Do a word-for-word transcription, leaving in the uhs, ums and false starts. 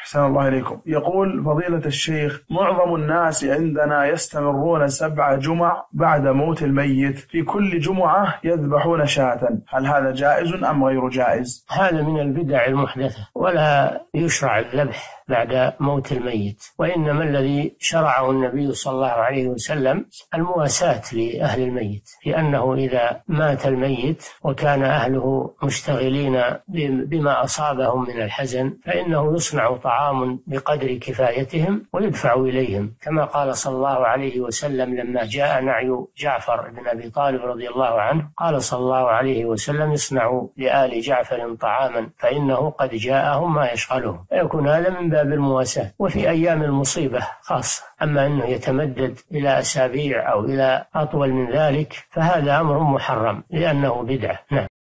أحسن الله إليكم. يقول فضيلة الشيخ: معظم الناس عندنا يستمرون سبع جمع بعد موت الميت، في كل جمعة يذبحون شاة، هل هذا جائز أم غير جائز؟ هذا من البدع المحدثة، ولا يشرع الذبح بعد موت الميت، وإنما الذي شرعه النبي صلى الله عليه وسلم المواساة لأهل الميت، لأنه إذا مات الميت وكان أهله مشتغلين بما أصابهم من الحزن فإنه يصنع طعام بقدر كفايتهم ويدفع إليهم، كما قال صلى الله عليه وسلم لما جاء نعي جعفر بن أبي طالب رضي الله عنه، قال صلى الله عليه وسلم: اصنعوا لآل جعفر طعاما فإنه قد جاءهم ما يشغلهم. يكون هذا من باب المواساة، وفي أيام المصيبة خاصة. أما أنه يتمدد إلى أسابيع أو إلى أطول من ذلك فهذا أمر محرم لأنه بدعة. نعم.